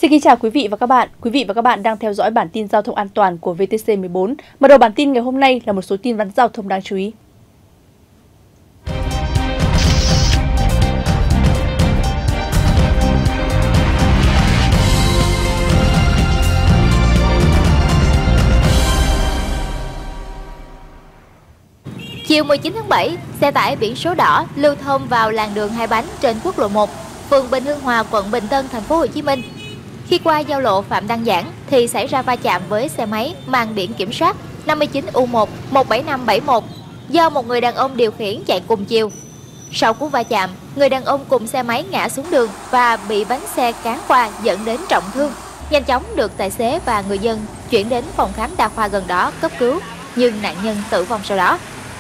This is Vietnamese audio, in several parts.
Xin kính chào quý vị và các bạn. Quý vị và các bạn đang theo dõi bản tin giao thông an toàn của VTC14. Mở đầu bản tin ngày hôm nay là một số tin vắn giao thông đáng chú ý. Chiều 19 tháng 7, xe tải biển số đỏ lưu thông vào làn đường hai bánh trên quốc lộ 1, phường Bình Hưng Hòa, quận Bình Tân, thành phố Hồ Chí Minh. Khi qua giao lộ Phạm Đăng Giảng thì xảy ra va chạm với xe máy mang biển kiểm soát 59U1 17571 do một người đàn ông điều khiển chạy cùng chiều. Sau cú va chạm, người đàn ông cùng xe máy ngã xuống đường và bị bánh xe cán qua dẫn đến trọng thương. Nhanh chóng được tài xế và người dân chuyển đến phòng khám đa khoa gần đó cấp cứu, nhưng nạn nhân tử vong sau đó.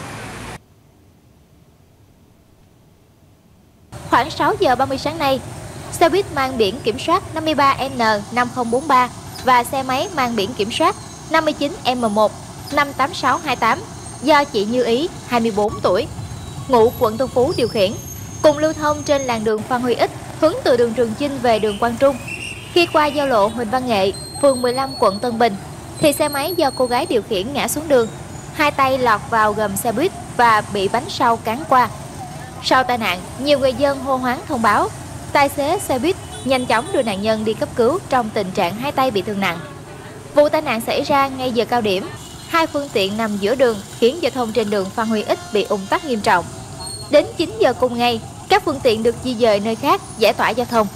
Khoảng 6 giờ 30 sáng nay, xe buýt mang biển kiểm soát 53N5043 và xe máy mang biển kiểm soát 59M1 58628 do chị Như Ý, 24 tuổi, ngụ quận Tân Phú điều khiển, cùng lưu thông trên làn đường Phan Huy Ích hướng từ đường Trường Chinh về đường Quang Trung. Khi qua giao lộ Huỳnh Văn Nghệ, phường 15, quận Tân Bình, thì xe máy do cô gái điều khiển ngã xuống đường, hai tay lọt vào gầm xe buýt và bị bánh sau cán qua. Sau tai nạn, nhiều người dân hô hoáng thông báo, tài xế xe buýt nhanh chóng đưa nạn nhân đi cấp cứu trong tình trạng hai tay bị thương nặng. Vụ tai nạn xảy ra ngay giờ cao điểm, hai phương tiện nằm giữa đường khiến giao thông trên đường Phan Huy Ích bị ùn tắc nghiêm trọng. Đến 9 giờ cùng ngày, các phương tiện được di dời nơi khác giải tỏa giao thông.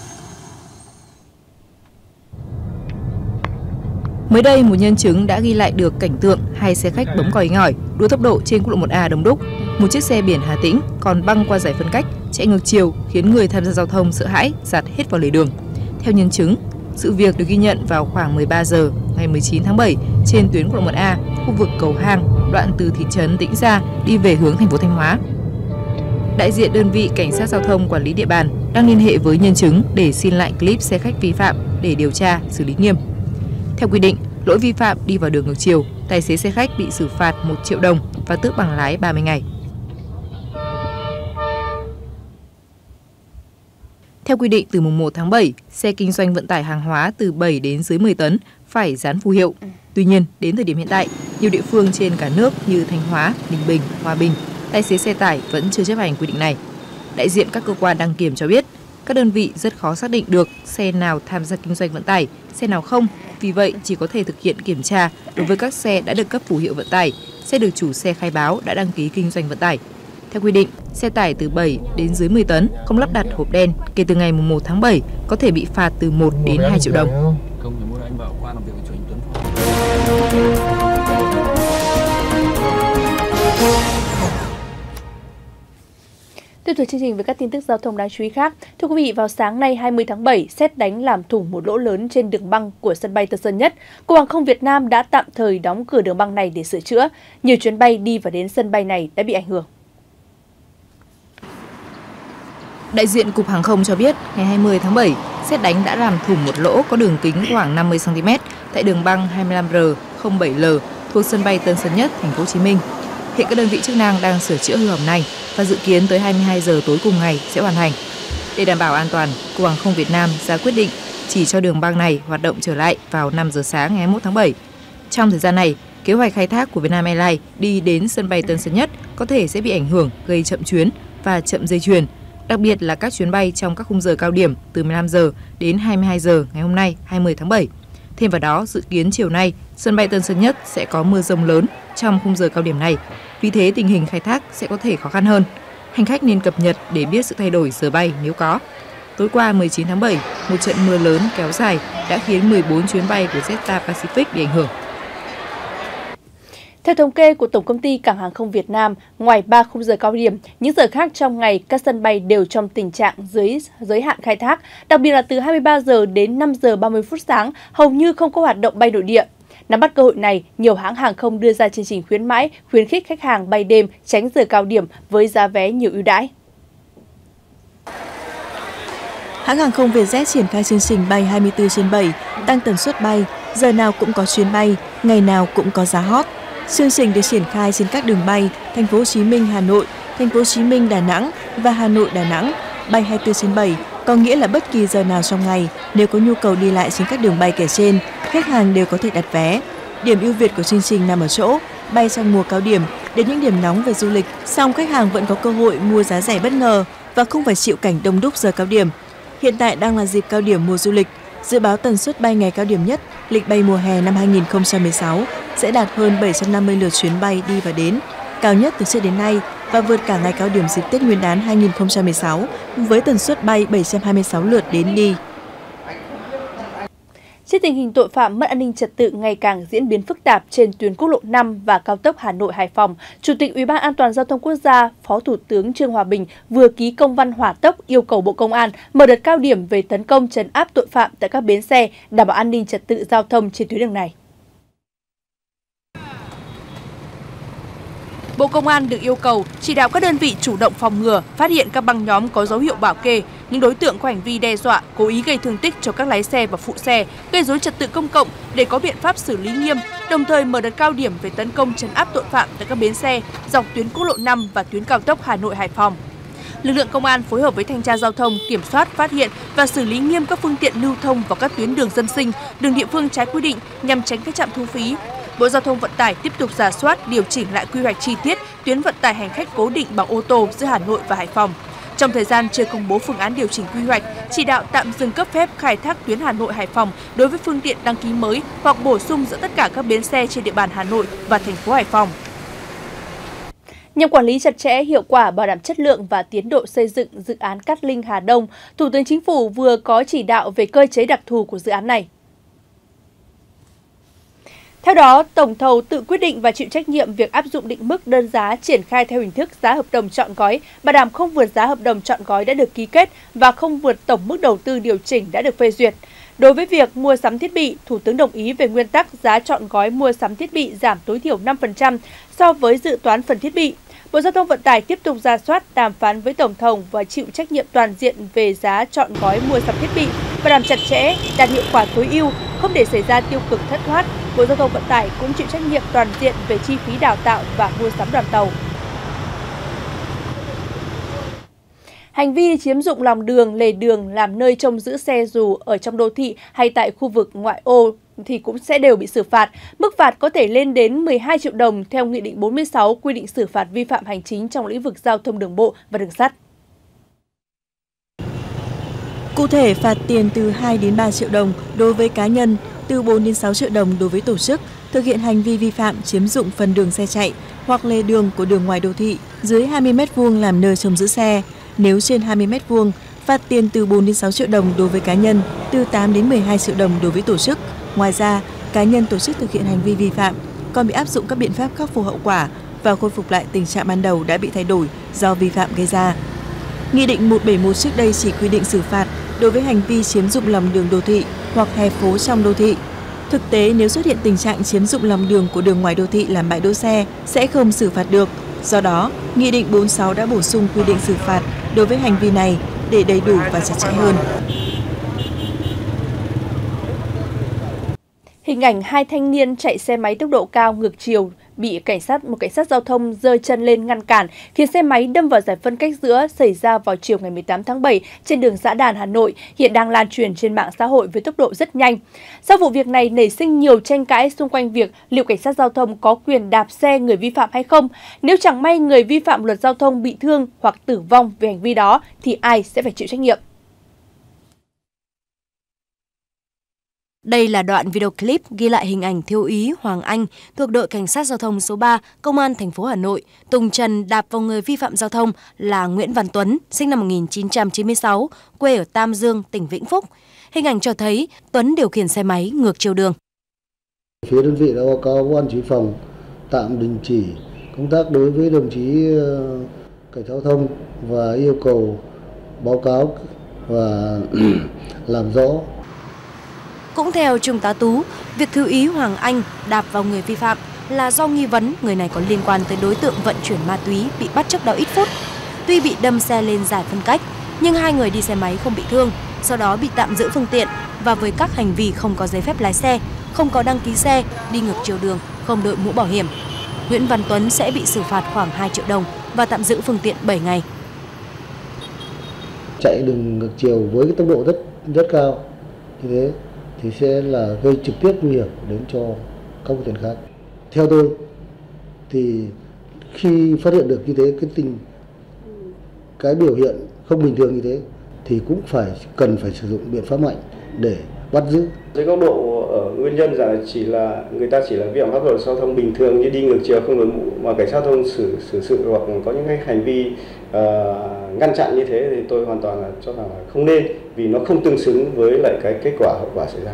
Mới đây, một nhân chứng đã ghi lại được cảnh tượng hai xe khách bấm còi inh ỏi, đua tốc độ trên quốc lộ 1A đông đúc. Một chiếc xe biển Hà Tĩnh còn băng qua giải phân cách, chạy ngược chiều khiến người tham gia giao thông sợ hãi, dạt hết vào lề đường. Theo nhân chứng, sự việc được ghi nhận vào khoảng 13 giờ ngày 19 tháng 7 trên tuyến quốc lộ 1A, khu vực cầu Hang, đoạn từ thị trấn Tĩnh Gia đi về hướng thành phố Thanh Hóa. Đại diện đơn vị cảnh sát giao thông quản lý địa bàn đang liên hệ với nhân chứng để xin lại clip xe khách vi phạm để điều tra, xử lý nghiêm. Theo quy định, lỗi vi phạm đi vào đường ngược chiều, tài xế xe khách bị xử phạt 1 triệu đồng và tước bằng lái 30 ngày. Theo quy định, từ mùng 1 tháng 7, xe kinh doanh vận tải hàng hóa từ 7 đến dưới 10 tấn phải dán phù hiệu. Tuy nhiên, đến thời điểm hiện tại, nhiều địa phương trên cả nước như Thanh Hóa, Ninh Bình, Hòa Bình, tài xế xe tải vẫn chưa chấp hành quy định này. Đại diện các cơ quan đăng kiểm cho biết, các đơn vị rất khó xác định được xe nào tham gia kinh doanh vận tải, xe nào không. Vì vậy, chỉ có thể thực hiện kiểm tra đối với các xe đã được cấp phù hiệu vận tải, xe được chủ xe khai báo đã đăng ký kinh doanh vận tải. Theo quy định, xe tải từ 7 đến dưới 10 tấn không lắp đặt hộp đen kể từ ngày 1 tháng 7 có thể bị phạt từ 1 đến 2 triệu đồng. Tiếp tục chương trình với các tin tức giao thông đáng chú ý khác. Thưa quý vị, vào sáng nay 20 tháng 7, sét đánh làm thủng một lỗ lớn trên đường băng của sân bay Tân Sơn Nhất. Cục Hàng không Việt Nam đã tạm thời đóng cửa đường băng này để sửa chữa. Nhiều chuyến bay đi và đến sân bay này đã bị ảnh hưởng. Đại diện Cục Hàng không cho biết, ngày 20 tháng 7, sét đánh đã làm thủng một lỗ có đường kính khoảng 50 cm tại đường băng 25R07L thuộc sân bay Tân Sơn Nhất, thành phố Hồ Chí Minh. Hiện các đơn vị chức năng đang sửa chữa hư hỏng này và dự kiến tới 22 giờ tối cùng ngày sẽ hoàn thành. Để đảm bảo an toàn, Cục Hàng không Việt Nam ra quyết định chỉ cho đường băng này hoạt động trở lại vào 5 giờ sáng ngày 21 tháng 7. Trong thời gian này, kế hoạch khai thác của Vietnam Airlines đi đến sân bay Tân Sơn Nhất có thể sẽ bị ảnh hưởng, gây chậm chuyến và chậm dây chuyền, đặc biệt là các chuyến bay trong các khung giờ cao điểm từ 15 giờ đến 22 giờ ngày hôm nay 20 tháng 7. Thêm vào đó, dự kiến chiều nay, sân bay Tân Sơn Nhất sẽ có mưa dông lớn trong khung giờ cao điểm này. Vì thế, tình hình khai thác sẽ có thể khó khăn hơn. Hành khách nên cập nhật để biết sự thay đổi giờ bay nếu có. Tối qua 19 tháng 7, một trận mưa lớn kéo dài đã khiến 14 chuyến bay của Jetstar Pacific bị ảnh hưởng. Theo thống kê của Tổng công ty Cảng hàng không Việt Nam, ngoài 3 khung giờ cao điểm, những giờ khác trong ngày các sân bay đều trong tình trạng giới hạn khai thác, đặc biệt là từ 23 giờ đến 5 giờ 30 phút sáng, hầu như không có hoạt động bay nội địa. Nắm bắt cơ hội này, nhiều hãng hàng không đưa ra chương trình khuyến mãi, khuyến khích khách hàng bay đêm tránh giờ cao điểm với giá vé nhiều ưu đãi. Hãng hàng không Vietjet triển khai chương trình bay 24/7, tăng tần suất bay, giờ nào cũng có chuyến bay, ngày nào cũng có giá hot. Chương trình được triển khai trên các đường bay Thành phố Hồ Chí Minh, Hà Nội, Thành phố Hồ Chí Minh, Đà Nẵng và Hà Nội, Đà Nẵng, bay 24/7 có nghĩa là bất kỳ giờ nào trong ngày, nếu có nhu cầu đi lại trên các đường bay kể trên, khách hàng đều có thể đặt vé. Điểm ưu việt của chương trình nằm ở chỗ bay trong mùa cao điểm đến những điểm nóng về du lịch, song khách hàng vẫn có cơ hội mua giá rẻ bất ngờ và không phải chịu cảnh đông đúc giờ cao điểm. Hiện tại đang là dịp cao điểm mùa du lịch, dự báo tần suất bay ngày cao điểm nhất, lịch bay mùa hè năm 2016 sẽ đạt hơn 750 lượt chuyến bay đi và đến, cao nhất từ trước đến nay và vượt cả ngày cao điểm dịp Tết Nguyên đán 2016 với tần suất bay 726 lượt đến đi. Trước tình hình tội phạm mất an ninh trật tự ngày càng diễn biến phức tạp trên tuyến quốc lộ 5 và cao tốc Hà Nội - Hải Phòng, Chủ tịch Ủy ban An toàn giao thông quốc gia, Phó Thủ tướng Trương Hòa Bình vừa ký công văn hỏa tốc yêu cầu Bộ Công an mở đợt cao điểm về tấn công trấn áp tội phạm tại các bến xe, đảm bảo an ninh trật tự giao thông trên tuyến đường này. Bộ Công an được yêu cầu chỉ đạo các đơn vị chủ động phòng ngừa, phát hiện các băng nhóm có dấu hiệu bảo kê, những đối tượng có hành vi đe dọa, cố ý gây thương tích cho các lái xe và phụ xe, gây rối trật tự công cộng để có biện pháp xử lý nghiêm, đồng thời mở đợt cao điểm về tấn công trấn áp tội phạm tại các bến xe dọc tuyến quốc lộ 5 và tuyến cao tốc Hà Nội - Hải Phòng. Lực lượng công an phối hợp với thanh tra giao thông kiểm soát, phát hiện và xử lý nghiêm các phương tiện lưu thông vào các tuyến đường dân sinh, đường địa phương trái quy định nhằm tránh các trạm thu phí. Bộ Giao thông Vận tải tiếp tục rà soát, điều chỉnh lại quy hoạch chi tiết tuyến vận tải hành khách cố định bằng ô tô giữa Hà Nội và Hải Phòng. Trong thời gian chưa công bố phương án điều chỉnh quy hoạch, chỉ đạo tạm dừng cấp phép khai thác tuyến Hà Nội - Hải Phòng đối với phương tiện đăng ký mới hoặc bổ sung giữa tất cả các bến xe trên địa bàn Hà Nội và thành phố Hải Phòng. Nhằm quản lý chặt chẽ, hiệu quả, bảo đảm chất lượng và tiến độ xây dựng dự án Cát Linh - Hà Đông, Thủ tướng Chính phủ vừa có chỉ đạo về cơ chế đặc thù của dự án này. Theo đó, tổng thầu tự quyết định và chịu trách nhiệm việc áp dụng định mức đơn giá triển khai theo hình thức giá hợp đồng trọn gói, bảo đảm không vượt giá hợp đồng trọn gói đã được ký kết và không vượt tổng mức đầu tư điều chỉnh đã được phê duyệt. Đối với việc mua sắm thiết bị, Thủ tướng đồng ý về nguyên tắc giá trọn gói mua sắm thiết bị giảm tối thiểu 5% so với dự toán phần thiết bị. Bộ Giao thông Vận tải tiếp tục rà soát, đàm phán với tổng thầu và chịu trách nhiệm toàn diện về giá trọn gói mua sắm thiết bị, bảo đảm chặt chẽ, đạt hiệu quả tối ưu, không để xảy ra tiêu cực thất thoát. Bộ Giao thông Vận tải cũng chịu trách nhiệm toàn diện về chi phí đào tạo và mua sắm đoàn tàu. Hành vi chiếm dụng lòng đường, lề đường làm nơi trông giữ xe dù ở trong đô thị hay tại khu vực ngoại ô thì cũng sẽ đều bị xử phạt. Mức phạt có thể lên đến 12 triệu đồng theo Nghị định 46 quy định xử phạt vi phạm hành chính trong lĩnh vực giao thông đường bộ và đường sắt. Cụ thể, phạt tiền từ 2 đến 3 triệu đồng đối với cá nhân, từ 4 đến 6 triệu đồng đối với tổ chức thực hiện hành vi vi phạm chiếm dụng phần đường xe chạy hoặc lề đường của đường ngoài đô thị dưới 20 m2 làm nơi trông giữ xe. Nếu trên 20 m2, phạt tiền từ 4 đến 6 triệu đồng đối với cá nhân, từ 8 đến 12 triệu đồng đối với tổ chức. Ngoài ra, cá nhân tổ chức thực hiện hành vi vi phạm còn bị áp dụng các biện pháp khắc phục hậu quả và khôi phục lại tình trạng ban đầu đã bị thay đổi do vi phạm gây ra. Nghị định 171 trước đây chỉ quy định xử phạt đối với hành vi chiếm dụng lòng đường đô thị hoặc hè phố trong đô thị. Thực tế, nếu xuất hiện tình trạng chiếm dụng lòng đường của đường ngoài đô thị làm bãi đỗ xe sẽ không xử phạt được. Do đó, Nghị định 46 đã bổ sung quy định xử phạt đối với hành vi này để đầy đủ và chặt chẽ hơn. Hình ảnh hai thanh niên chạy xe máy tốc độ cao ngược chiều bị một cảnh sát giao thông giơ chân lên ngăn cản, khiến xe máy đâm vào giải phân cách giữa xảy ra vào chiều ngày 18 tháng 7 trên đường Giã Đàn, Hà Nội, hiện đang lan truyền trên mạng xã hội với tốc độ rất nhanh. Sau vụ việc này nảy sinh nhiều tranh cãi xung quanh việc liệu cảnh sát giao thông có quyền đạp xe người vi phạm hay không. Nếu chẳng may người vi phạm luật giao thông bị thương hoặc tử vong về hành vi đó thì ai sẽ phải chịu trách nhiệm? Đây là đoạn video clip ghi lại hình ảnh thiếu úy Hoàng Anh thuộc đội cảnh sát giao thông số 3, Công an thành phố Hà Nội, tùng trần đạp vào người vi phạm giao thông là Nguyễn Văn Tuấn, sinh năm 1996, quê ở Tam Dương, tỉnh Vĩnh Phúc. Hình ảnh cho thấy Tuấn điều khiển xe máy ngược chiều đường. Phía đơn vị đã báo cáo Ban Chỉ huy phòng tạm đình chỉ công tác đối với đồng chí cảnh sát giao thông và yêu cầu báo cáo và làm rõ. Cũng theo Trung tá Tú, việc thiếu úy Hoàng Anh đạp vào người vi phạm là do nghi vấn người này có liên quan tới đối tượng vận chuyển ma túy bị bắt trước đó ít phút. Tuy bị đâm xe lên giải phân cách, nhưng hai người đi xe máy không bị thương, sau đó bị tạm giữ phương tiện và với các hành vi không có giấy phép lái xe, không có đăng ký xe, đi ngược chiều đường, không đội mũ bảo hiểm. Nguyễn Văn Tuấn sẽ bị xử phạt khoảng 2 triệu đồng và tạm giữ phương tiện 7 ngày. chạy đường ngược chiều với cái tốc độ rất cao như thế thì sẽ là gây trực tiếp nguy hiểm đến cho các phương tiện khác. Theo tôi thì khi phát hiện được như thế cái biểu hiện không bình thường như thế thì cũng cần phải sử dụng biện pháp mạnh để bắt giữ. Dưới góc độ ở nguyên nhân là người ta chỉ là vi phạm pháp luật giao thông bình thường như đi ngược chiều không đội mũ, mà cảnh sát giao thông xử sự hoặc có những cái hành vi ngăn chặn như thế thì tôi hoàn toàn là cho rằng là không nên, vì nó không tương xứng với lại cái kết quả hậu quả xảy ra.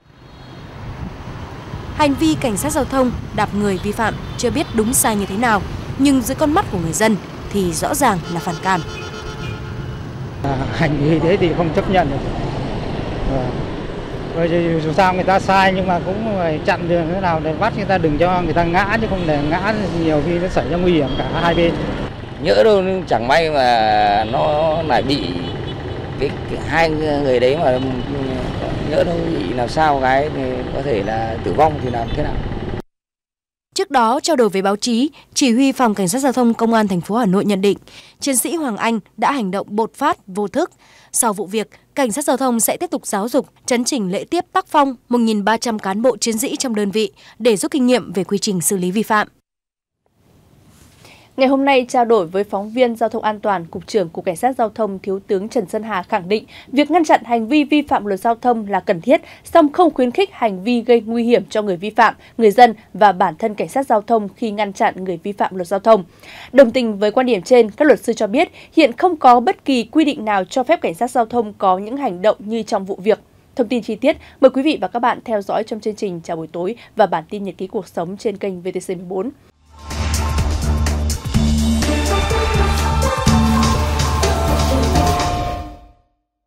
Hành vi cảnh sát giao thông đạp người vi phạm chưa biết đúng sai như thế nào, nhưng dưới con mắt của người dân thì rõ ràng là phản cảm. Hành vi thế thì không chấp nhận được. Dù sao người ta sai nhưng mà cũng phải chặn đường thế nào để bắt người ta, đừng cho người ta ngã, chứ không để ngã nhiều khi nó xảy ra nguy hiểm cả hai bên. Nhỡ đâu chẳng may mà nó lại bị cái hai người đấy mà nhỡ đâu bị làm sao cái thì có thể là tử vong thì làm thế nào? Trước đó, trao đổi với báo chí, Chỉ huy Phòng Cảnh sát Giao thông Công an thành phố Hà Nội nhận định, chiến sĩ Hoàng Anh đã hành động bột phát, vô thức. Sau vụ việc, Cảnh sát Giao thông sẽ tiếp tục giáo dục, chấn chỉnh lễ tiếp tác phong 1.300 cán bộ chiến sĩ trong đơn vị để rút kinh nghiệm về quy trình xử lý vi phạm. Ngày hôm nay, trao đổi với phóng viên Giao thông An toàn, Cục trưởng Cục Cảnh sát Giao thông Thiếu tướng Trần Sơn Hà khẳng định việc ngăn chặn hành vi vi phạm luật giao thông là cần thiết, song không khuyến khích hành vi gây nguy hiểm cho người vi phạm, người dân và bản thân cảnh sát giao thông khi ngăn chặn người vi phạm luật giao thông. Đồng tình với quan điểm trên, các luật sư cho biết hiện không có bất kỳ quy định nào cho phép cảnh sát giao thông có những hành động như trong vụ việc. Thông tin chi tiết, mời quý vị và các bạn theo dõi trong chương trình Chào buổi tối và bản tin nhật ký cuộc sống trên kênh VTC14.